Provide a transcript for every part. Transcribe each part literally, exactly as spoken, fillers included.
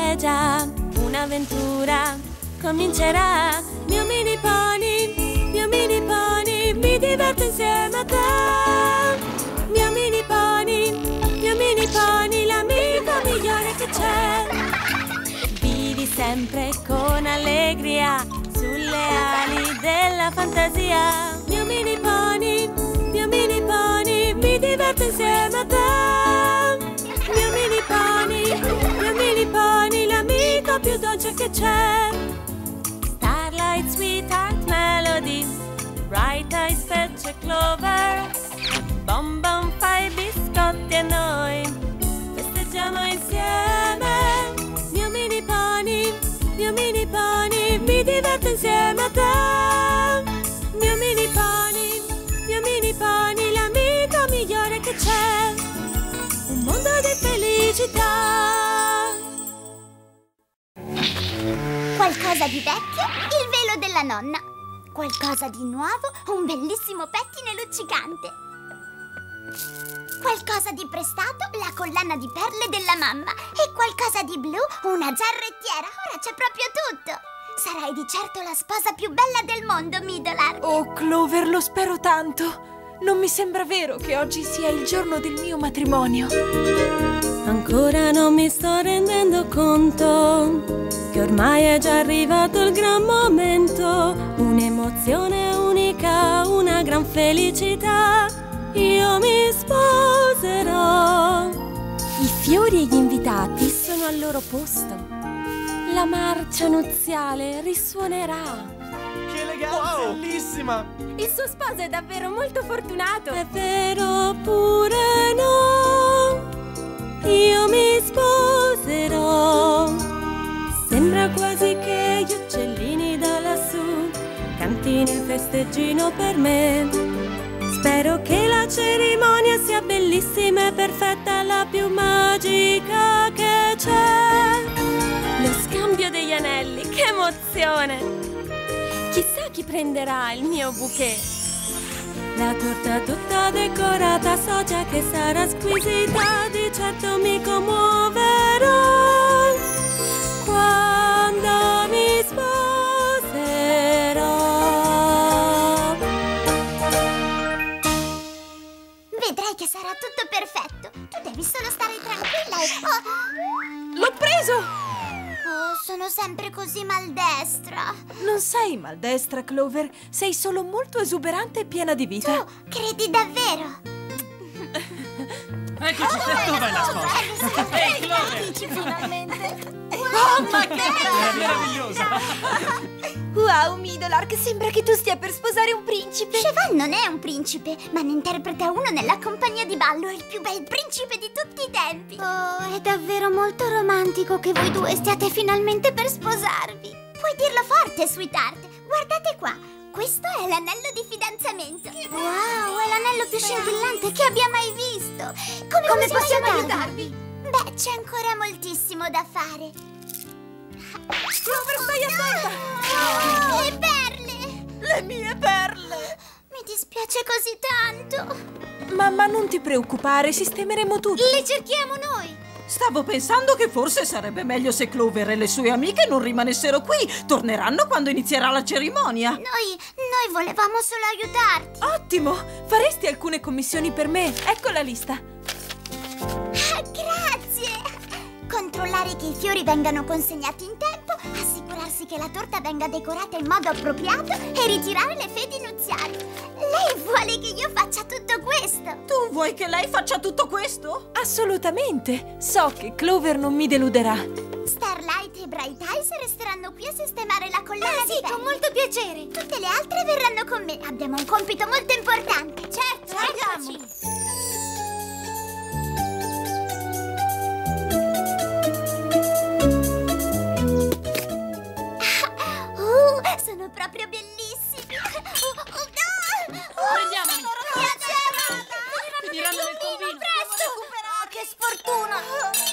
è già un'avventura, comincerà. Mio mini pony, mio mini pony, mi diverto insieme a te. Mio mini pony, mio mini pony, l'amico migliore che c'è. Vivi sempre con allegria sulle ali della fantasia. Mio mini pony, mio mini pony, mi diverto insieme a te. Mio mini pony, mio mini pony, l'amico più dolce che c'è. Starlight, Sweetheart, Melody, Bright Eyes, Fetch e Clover, Bonbon fa i biscotti e noi festeggiamo insieme. Mio mini pony, mio mini pony, mi diverto insieme a te. Mio mini pony, mio mini pony, l'amico migliore che c'è. Un mondo di felicità. Qualcosa di vecchio, il velo della nonna. Qualcosa di nuovo, un bellissimo pettine luccicante. Qualcosa di prestato, la collana di perle della mamma. E qualcosa di blu, una giarrettiera. Ora c'è proprio tutto. Sarai di certo la sposa più bella del mondo, Midolark. Oh, Clover, lo spero tanto. Non mi sembra vero che oggi sia il giorno del mio matrimonio. Ancora non mi sto rendendo conto che ormai è già arrivato il gran momento. Un'emozione unica, una gran felicità. Io mi sposerò. I fiori e gli invitati sono al loro posto. La marcia nuziale risuonerà. Che eleganza, wow, bellissima! Il suo sposo è davvero molto fortunato. È vero pure no. Io mi sposerò. Sembra quasi che gli uccellini da lassù cantino il festeggino per me. Spero che la cerimonia sia bellissima e perfetta, la più magica che c'è. Lo scambio degli anelli, che emozione! Chissà chi prenderà il mio bouquet. La torta tutta decorata, so già che sarà squisita. Di certo mi commuoverò quando mi sposerò. Vedrai che sarà tutto perfetto. Tu devi solo stare tranquilla e... Oh. L'ho preso! Oh, sono sempre così maldestra. Non sei maldestra, Clover. Sei solo molto esuberante e piena di vita. Tu credi davvero? Eccoci, oh, dov'è la sposa? Ehi, Clover! Finalmente! Oh, ma che bella! Meravigliosa! Wow, Midolark, sembra che tu stia per sposare un principe. Cheval non è un principe, ma ne interpreta uno nella compagnia di ballo. È il più bel principe di tutti i tempi. Oh, è davvero molto romantico che voi due stiate finalmente per sposarvi. Puoi dirlo forte, Sweetheart. Guardate qua, questo è l'anello di fidanzamento. Wow, è l'anello più scintillante che abbia mai visto. Come, Come possiamo, possiamo aiutarvi? Beh, c'è ancora moltissimo da fare. Clover, stai attenta! Oh, le perle! Le mie perle! Mi dispiace così tanto. Mamma, non ti preoccupare, sistemeremo tutto. Le cerchiamo noi. Stavo pensando che forse sarebbe meglio se Clover e le sue amiche non rimanessero qui. Torneranno quando inizierà la cerimonia. Noi, noi volevamo solo aiutarti. Ottimo! Faresti alcune commissioni per me? Ecco la lista. Ah, grazie! Controllare che i fiori vengano consegnati in tempo, assicurarsi che la torta venga decorata in modo appropriato e ritirare le fedi nuziali. Lei vuole che io faccia tutto questo? Tu vuoi che lei faccia tutto questo? Assolutamente! So che Clover non mi deluderà. Starlight e Bright Eyes resteranno qui a sistemare la collana ah, di sì, perle. con molto piacere. Tutte le altre verranno con me. Abbiamo un compito molto importante. Certo, andiamo. Sono proprio bellissimi! Oh, oh, no! Oh, Prendiamoli! Piacere! Finiranno nel tombino! Presto! Oh, che sfortuna!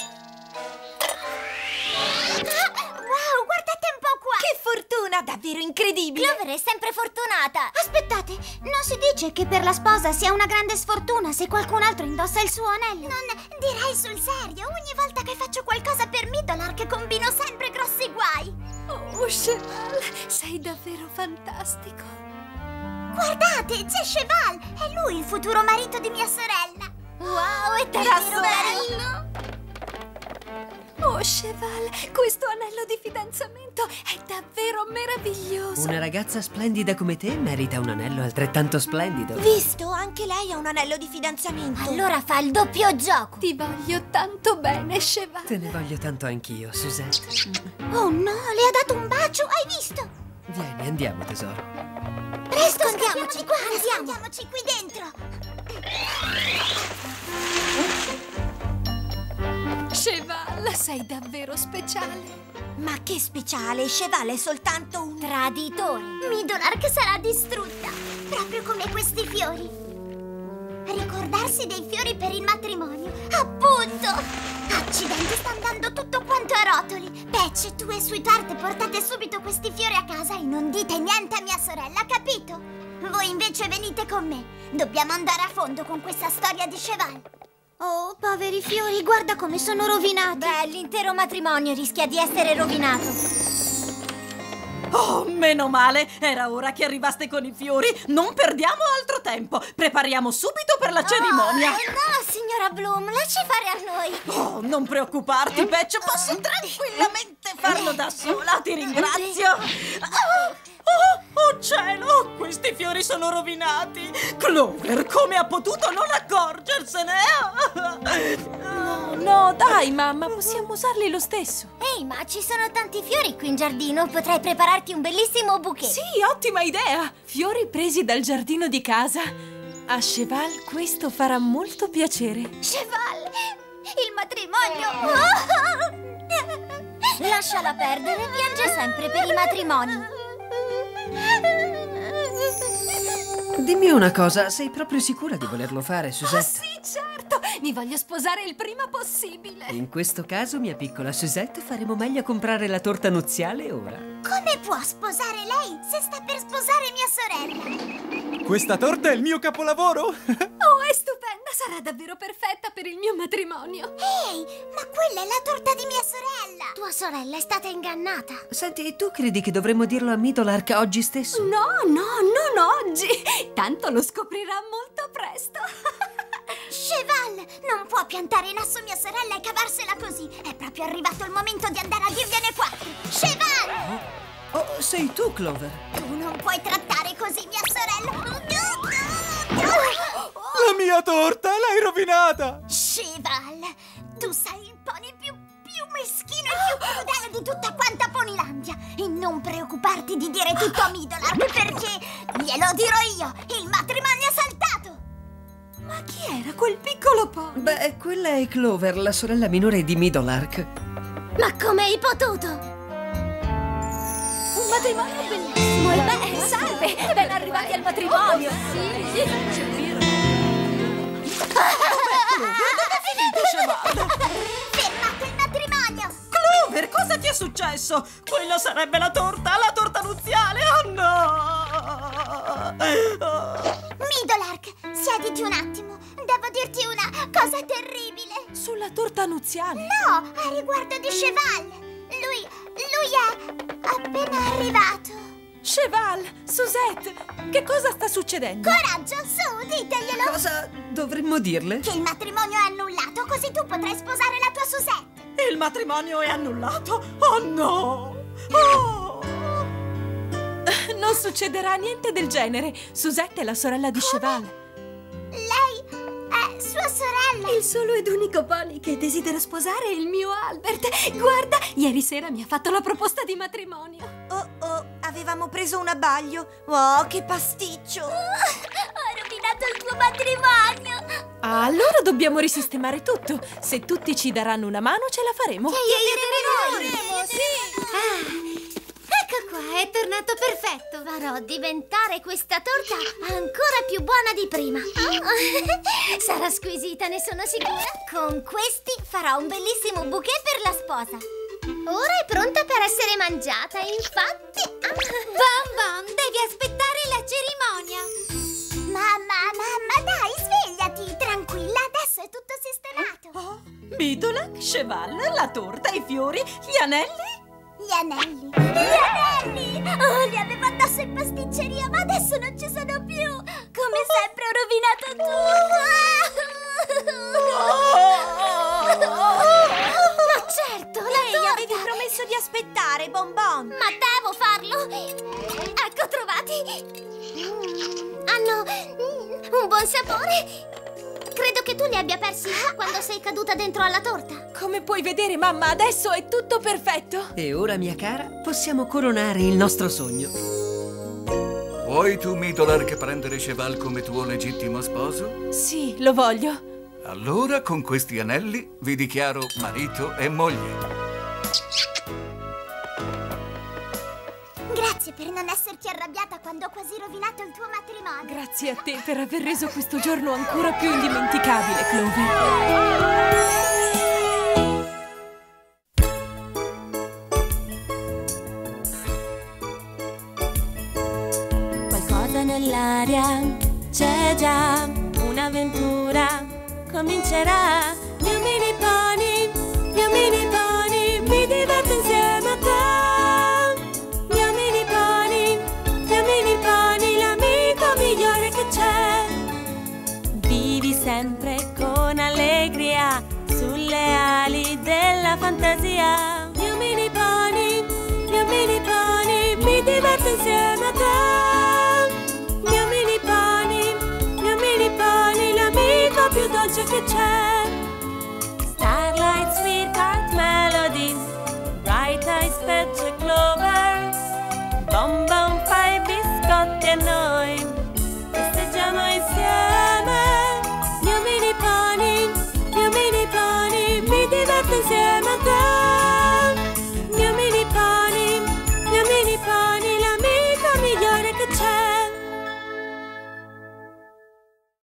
Ah, wow, guardate un po' qua! Che fortuna, davvero incredibile! incredibile! Clover è sempre fortunata! Aspettate, non si dice che per la sposa sia una grande sfortuna se qualcun altro indossa il suo anello? Non direi sul serio, ogni volta che faccio qualcosa per Middleark combino sempre grossi guai! Oh, Cheval, sei davvero fantastico! Guardate, c'è Cheval! È lui il futuro marito di mia sorella! Wow, è davvero carino! Oh, Cheval, questo anello di fidanzamento è davvero meraviglioso! Una ragazza splendida come te merita un anello altrettanto splendido. Visto? Anche lei ha un anello di fidanzamento. Allora fa il doppio gioco! Ti voglio tanto bene, Cheval! Te ne voglio tanto anch'io, Suzette. Oh no, le ha dato un bacio, hai visto? Vieni, andiamo, tesoro. Presto, andiamoci qua, andiamo. Andiamoci qui dentro! Cheval, sei davvero speciale! Ma che speciale, Cheval è soltanto un Traditore! Middleark sarà distrutta, proprio come questi fiori. Ricordarsi dei fiori per il matrimonio, appunto! Accidenti, sta andando tutto quanto a rotoli. Patch, tu e Sweetheart portate subito questi fiori a casa e non dite niente a mia sorella, capito? Voi invece venite con me. Dobbiamo andare a fondo con questa storia di Cheval. Oh, poveri fiori, guarda come sono rovinati. Beh, l'intero matrimonio rischia di essere rovinato. Oh, meno male! Era ora che arrivaste con i fiori. Non perdiamo altro tempo. Prepariamo subito per la cerimonia. Oh, no, signora Bloom, lasci fare a noi. Oh, non preoccuparti, Patch. Posso tranquillamente farlo da sola. Ti ringrazio. Oh, oh, oh cielo! Questi fiori sono rovinati. Clover, come ha potuto non accorgersene? No, no, dai, mamma, possiamo usarli lo stesso. Ehi, ma ci sono tanti fiori qui in giardino. Potrei prepararti un bellissimo bouquet. Sì, ottima idea! Fiori presi dal giardino di casa. A Cheval questo farà molto piacere. Cheval, il matrimonio. Oh! Lasciala perdere, piange sempre per i matrimoni. Dimmi una cosa, sei proprio sicura di volerlo fare, Suzette? Sì, certo! Mi voglio sposare il prima possibile! In questo caso, mia piccola Suzette, faremo meglio a comprare la torta nuziale ora. Come può sposare lei se sta per sposare mia sorella? Questa torta è il mio capolavoro! Oh, è stupenda! Sarà davvero perfetta per il mio matrimonio! Ehi, ma quella è la torta di mia sorella! Tua sorella è stata ingannata! Senti, tu credi che dovremmo dirlo a Middleark oggi stesso? No, no, non oggi! Tanto lo scoprirà molto presto! Cheval, non può piantare in asso mia sorella e cavarsela così! È proprio arrivato il momento di andare a dirgliene quattro! Cheval! Oh, oh, sei tu, Clover! Tu non puoi trattare così mia sorella! La mia torta, l'hai rovinata! Cheval, tu sei il pony più, più meschino e più crudele di tutta quanta Ponylandia! E non preoccuparti di dire tutto a Middleark perché glielo dirò io! Il matrimonio è saltato! Ma chi era quel piccolo pony? Beh, quella è Clover, la sorella minore di Middleark. Ma come hai potuto? Un matrimonio bellissimo! E beh, salve! Ben arrivati al matrimonio! Sì! Fermate il matrimonio! Clover, cosa ti è successo? Quella sarebbe la torta, la torta nuziale! Oh no! Middleark, siediti un attimo. Devo dirti una cosa terribile. Sulla torta nuziale? No, a riguardo di Cheval. Lui, lui è appena arrivato. Cheval, Suzette, che cosa sta succedendo? Coraggio, su, diteglielo. Cosa dovremmo dirle? Che il matrimonio è annullato, così tu potrai sposare la tua Suzette. Il matrimonio è annullato? Oh no! Oh! Non succederà niente del genere. Suzette è la sorella di Cheval. Lei è sua sorella. Il solo ed unico pony che desidera sposare è il mio Albert. Guarda, ieri sera mi ha fatto la proposta di matrimonio. Oh, oh, avevamo preso un abbaglio. Oh, che pasticcio! Ho rovinato il tuo matrimonio. Ah, allora dobbiamo risistemare tutto. Se tutti ci daranno una mano, ce la faremo. Chiederemo noi. Sì. Ecco qua, è tornato perfetto. Farò diventare questa torta ancora più buona di prima. Oh, sarà squisita, ne sono sicura. Con questi farò un bellissimo bouquet per la sposa. Ora è pronta per essere mangiata, infatti... Ah. Bon Bon, devi aspettare la cerimonia. Mamma, mamma, dai, svegliati. Tranquilla, adesso è tutto sistemato. Oh, Midolac, Cheval, la torta, i fiori, gli anelli. Gli anelli. Gli anelli! Oh, li avevo addosso in pasticceria, ma adesso non ci sono più. Come sempre ho rovinato tutto. Ma certo, la Ehi, torta. avevi promesso di aspettare, Bon Bon. Ma devo farlo! Ecco trovati! Mm, hanno mm, un buon sapore! Credo che tu li abbia persi quando sei caduta dentro alla torta. Come puoi vedere, mamma, adesso è tutto perfetto. E ora, mia cara, possiamo coronare il nostro sogno. Vuoi tu, Midolark, prendere Cheval come tuo legittimo sposo? Sì, lo voglio. Allora, con questi anelli, vi dichiaro marito e moglie. Grazie per non esserti arrabbiata quando ho quasi rovinato il tuo matrimonio. Grazie a te per aver reso questo giorno ancora più indimenticabile, Clover. Qualcosa nell'aria, c'è già un'avventura, comincerà. Mio mini pony, mio mini pony, mi diverto insieme a te. Mio mini pony, mio mini pony, l'amico migliore che c'è. Vivi sempre con allegria sulle ali della fantasia. Mio mini pony, mio mini pony, mi diverto insieme a te. Mio mini pony, mio mini pony, l'amico più dolce che c'è.